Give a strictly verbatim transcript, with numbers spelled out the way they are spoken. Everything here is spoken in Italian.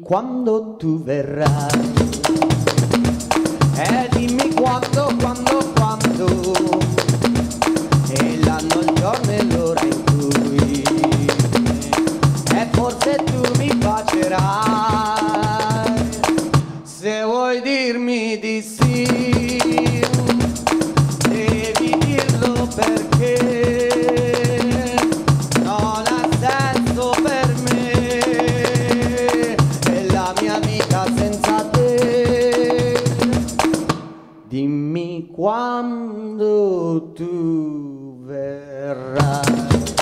quando tu verrai. E dimmi quando, quando, quando, e l'anno, il giorno e l'ora in cui, e forse tu mi bacerai, se vuoi dirmi di sì, devi dirlo perché non ha senso per me, è la mia vita senza te. Dimmi quando tu verrai.